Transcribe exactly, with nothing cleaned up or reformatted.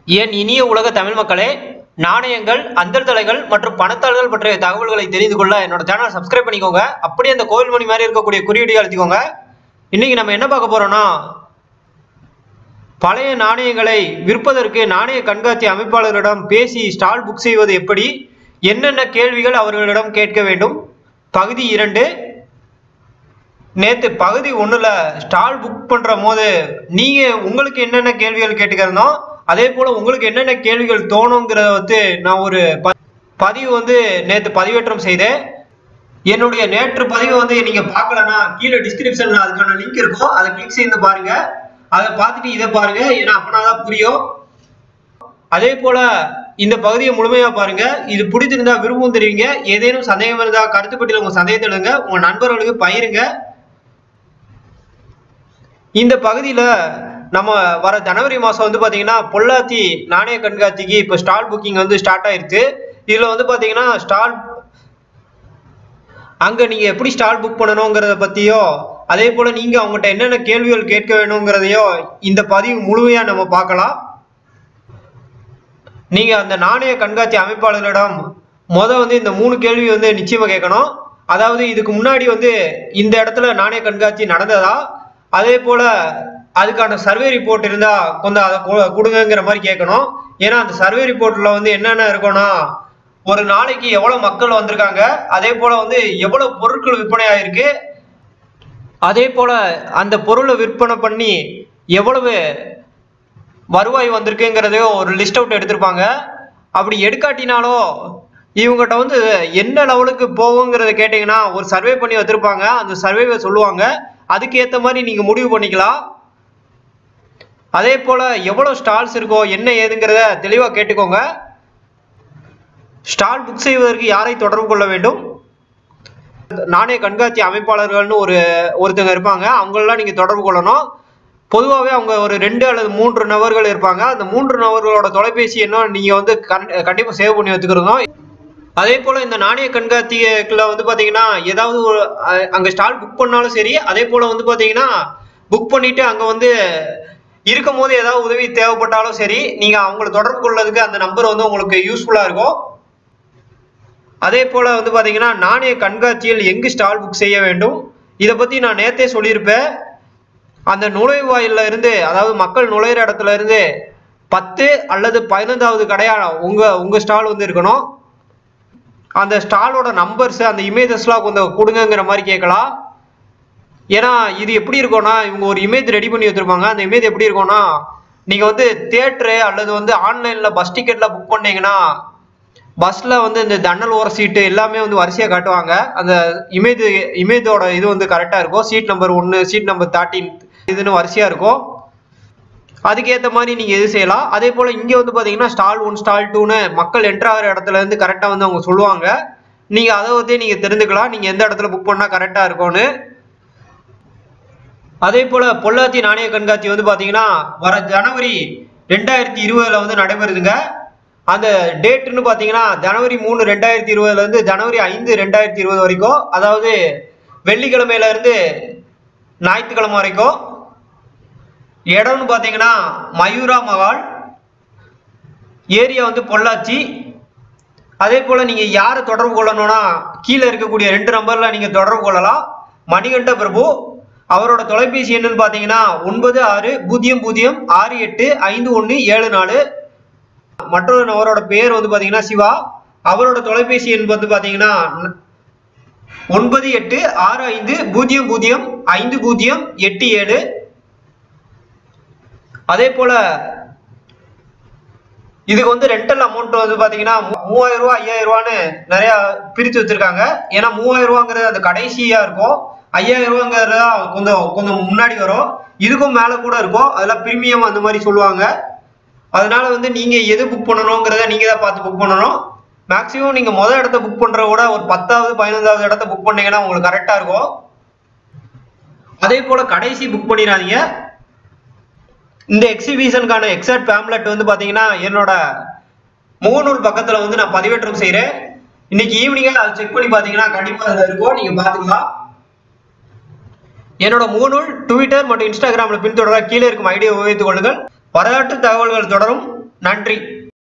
என் இனிய உலக தமிழ் மக்களே, நாணயங்கள், அந்தர் தலைகள் மற்றும் பணத்தாள்கள் பற்றிய தகவல்களை தெரிந்து கொள்ள என்னோட சேனலை சப்ஸ்கிரைப் பண்ணிக்கோங்க. அப்படியே அந்த கோவில் மணி மாதிரி இருக்கக்கூடிய குறியீடு அழுத்திக்கோங்க. இன்னைக்கு நம்ம என்ன பார்க்க போறோம்னா, பழைய நாணயங்களை விற்பதற்கு நாணய கண்காட்சி அமைப்பாளர்களிடம் பேசி ஸ்டால் புக் செய்வது எப்படி, என்னென்ன கேள்விகள் அவர்களிடம் கேட்க வேண்டும். பகுதி இரண்டு. நேற்று பகுதி ஒன்றுல ஸ்டால் புக் பண்ற போது நீங்க உங்களுக்கு என்னென்ன கேள்விகள் கேட்டுக்கிறோம், அதே போல உங்களுக்கு என்னென்ன கேள்விகள் தோணுங்கிறத வந்து நான் ஒரு பதிவு வந்து நேற்று பதிவேற்றம் செய்தேன். என்னுடைய நேற்று பதிவு வந்து நீங்க பார்க்கலன்னா கீழே டிஸ்கிரிப்ஷன்ல அதுக்கான லிங்க் இருக்கும், அதை கிளிக் செய்து பாருங்க. அதை பார்த்துட்டு இதை பாருங்க, ஏன்னா அப்பனாதான் புரியும். அதே போல இந்த பகுதியை முழுமையா பாருங்க. இது பிடிச்சிருந்தா விரும்பவும் தெரிவிங்க. ஏதேனும் சந்தேகம் இருந்தா கருத்துப்பட்டியல உங்க சந்தேகத்தை எழுதுங்க, உங்க நண்பர்களுக்கு பகிருங்க. இந்த பகுதியில நம்ம வர ஜனவரி மாசம் வந்து பாத்தீங்கன்னா பொள்ளாச்சி நாணய கண்காட்சிக்கு இப்ப ஸ்டால் புக்கிங் வந்து ஸ்டார்ட் ஆயிருச்சு. இதுல வந்து பாத்தீங்கன்னா ஸ்டால் அங்க நீங்க எப்படி ஸ்டால் புக் பண்ணணுங்கிறத பத்தியோ, அதே போல நீங்க அவங்ககிட்ட என்னென்ன கேள்விகள் கேட்க வேணுங்கிறதையோ இந்த பதிவு முழுமையா நம்ம பார்க்கலாம். நீங்க அந்த நாணய கண்காட்சி அமைப்பாளர்களிடம் முத வந்து இந்த மூணு கேள்வி வந்து நிச்சயமா கேட்கணும். அதாவது இதுக்கு முன்னாடி வந்து இந்த இடத்துல நாணய கண்காட்சி நடந்ததா, அதே போல அதுக்கான சர்வே ரிப்போர்ட் இருந்தா கொஞ்சம் அதை கொடுங்கிற மாதிரி கேட்கணும். ஏன்னா அந்த சர்வே ரிப்போர்ட்ல வந்து என்னென்ன இருக்கும்னா, ஒரு நாளைக்கு எவ்வளவு மக்கள் வந்திருக்காங்க, அதே போல வந்து எவ்வளவு பொருட்கள் விற்பனை ஆயிருக்கு, அதே போல அந்த பொருளை விற்பனை பண்ணி எவ்வளவு வருவாய் வந்திருக்குங்கிறதையும் ஒரு லிஸ்ட் அவுட் எடுத்திருப்பாங்க. அப்படி எடுக்காட்டினாலும் இவங்ககிட்ட வந்து என்ன லெவலுக்கு போகுங்கிறத கேட்டீங்கன்னா ஒரு சர்வே பண்ணி வச்சிருப்பாங்க. அந்த சர்வேவை சொல்லுவாங்க, அதுக்கு ஏற்ற மாதிரி நீங்க முடிவு பண்ணிக்கலாம். அதே போல எவ்வளவு ஸ்டால்ஸ் இருக்கோ என்ன ஏதுங்கிறத தெளிவா கேட்டுக்கோங்க. ஸ்டால் புக் செய்வதற்கு யாரை தொடர்பு கொள்ள வேண்டும், நாணய கண்காட்சி அமைப்பாளர்கள்னு ஒரு ஒருத்தங்க இருப்பாங்க, அவங்களெல்லாம் நீங்க தொடர்பு கொள்ளணும். பொதுவாகவே அவங்க ஒரு ரெண்டு அல்லது மூன்று நபர்கள் இருப்பாங்க. அந்த மூன்று நபர்களோட தொலைபேசி என்ன நீங்க வந்து கண்டிப்பா சேவ் பண்ணி வச்சுக்கிறோம். அதே போல இந்த நாணய கண்காட்சிக்குள்ள வந்து பாத்தீங்கன்னா ஏதாவது ஒரு அங்க ஸ்டால் புக் பண்ணாலும் சரி, அதே போல வந்து பாத்தீங்கன்னா புக் பண்ணிட்டு அங்க வந்து இருக்கும் போது ஏதாவது உதவி தேவைப்பட்டாலும் சரி, நீங்க அவங்களை தொடர்பு கொள்றதுக்கு அந்த நம்பர் வந்து உங்களுக்கு யூஸ்ஃபுல்லா இருக்கும். அதே போல வந்து பாத்தீங்கன்னா நாணய கண்காட்சியில் எங்கு ஸ்டால் புக் செய்ய வேண்டும், இதை பத்தி நான் நேத்தே சொல்லியிருப்பேன். அந்த நுழைவாயில இருந்து, அதாவது மக்கள் நுழையிற இடத்துல இருந்து பத்து அல்லது பதினைந்தாவது கடையா உங்க உங்க ஸ்டால் வந்து இருக்கணும். அந்த ஸ்டாலோட நம்பர்ஸ், அந்த இமேஜஸ்லாம் கொஞ்சம் கொடுங்கிற மாதிரி கேட்கலாம். ஏன்னா இது எப்படி இருக்கும்னா, இவங்க ஒரு இமேஜ் ரெடி பண்ணி வச்சிருப்பாங்க. அந்த இமேஜ் எப்படி இருக்கும்னா, நீங்க வந்து தியேட்டரு அல்லது வந்து ஆன்லைன்ல பஸ் டிக்கெட்ல புக் பண்ணீங்கன்னா பஸ்ல வந்து இந்த ஜன்னல் ஓர சீட்டு எல்லாமே வந்து வரிசையா காட்டுவாங்க. அந்த இமேஜ் இமேஜோட இது வந்து கரெக்டா இருக்கும். சீட் நம்பர் ஒன்னு, சீட் நம்பர் தேர்ட்டீன் இதுன்னு வரிசையா இருக்கும். அதுக்கேற்ற மாதிரி நீங்க எது செய்யலாம். அதே போல இங்க வந்து பாத்தீங்கன்னா ஸ்டால் ஒன் ஸ்டால் டூன்னு மக்கள் என்டர் ஆகிற இடத்துல இருந்து கரெக்டா வந்து அவங்க சொல்லுவாங்க. நீங்க அதை வந்து நீங்க தெரிஞ்சுக்கலாம், நீங்க எந்த இடத்துல புக் பண்ணா கரெக்டா இருக்கும்னு. அதே போல பொள்ளாச்சி நாணய கண்காட்சி வந்து பாத்தீங்கன்னா வர ஜனவரி ரெண்டாயிரத்தி இருபதுல வந்து நடைபெறுதுங்க. அந்த டேட்னு பாத்தீங்கன்னா ஜனவரி மூணு ரெண்டாயிரத்தி இருபதுல இருந்து ஜனவரி ஐந்து ரெண்டாயிரத்தி இருபது வரைக்கும், அதாவது வெள்ளிக்கிழமையில இருந்து ஞாயிற்றுக்கிழமை வரைக்கும். இடம்னு பாத்தீங்கன்னா மயூரா மகால், ஏரியா வந்து பொள்ளாச்சி. அதே போல நீங்க யாரை தொடர்பு கொள்ளணும்னா கீழே இருக்கக்கூடிய ரெண்டு நம்பர்ல நீங்க தொடர்பு கொள்ளலாம். மணிகண்ட பிரபு, அவரோட தொலைபேசி என்னன்னு பாத்தீங்கன்னா ஒன்பது ஆறு பூஜ்ஜியம் பூஜ்ஜியம் ஆறு எட்டு ஐந்து ஒன்னு ஏழு நாலு. மற்றொரு நபரோட பேர் வந்து பாத்தீங்கன்னா சிவா, அவரோட தொலைபேசி எண் வந்து பாத்தீங்கன்னா ஒன்பது எட்டு ஆறு ஐந்து பூஜ்ஜியம் பூஜ்ஜியம் ஐந்து பூஜ்ஜியம் எட்டு ஏழு. அதே போல இதுக்கு வந்து ரெண்டல் அமௌண்ட் வந்து பாத்தீங்கன்னா மூவாயிரம் ரூபாய் ஐயாயிரம் ரூபான்னு நிறைய பிரித்து வச்சிருக்காங்க. ஏன்னா மூவாயிரம் ரூபாங்கிறது அந்த கடைசியா இருக்கும், ஐயாயிரம் ரூபாங்கிறது கொஞ்சம் கொஞ்சம் முன்னாடி வரும், இதுக்கும் மேல கூட இருக்கும். அதெல்லாம் பிரீமியம் அந்த மாதிரி சொல்லுவாங்க. அதனால வந்து நீங்க எது புக் பண்ணணுங்கிறத நீங்க தான் பார்த்து புக் பண்ணணும். மேக்சிமம் நீங்க முதல் இடத்த புக் பண்றத விட ஒரு பத்தாவது பதினஞ்சாவது இடத்த புக் பண்ணீங்கன்னா உங்களுக்கு கரெக்டா இருக்கும். அதே போல கடைசி புக் பண்ணிடாதீங்க. இந்த எக்ஸிபிஷனுக்கான எக்ஸாக்ட் பேம்லெட் வந்து பாத்தீங்கன்னா என்னோட முகநூல் பக்கத்துல வந்து நான் பதிவேற்றம் செய்யறேன். இன்னைக்கு ஈவினிங்கா அதை செக் பண்ணி பாத்தீங்கன்னா கண்டிப்பா அதுல இருக்கும், நீங்க பாத்துக்கலாம். என்னோட முகநூல் ட்விட்டர் மற்றும் இன்ஸ்டாகிராம்ல பின்தொடர கீழே இருக்கும் ஐடியை உபயோகித்துக் கொள்ளுங்கள். வரலாற்று தகவல்கள் தொடரும். நன்றி.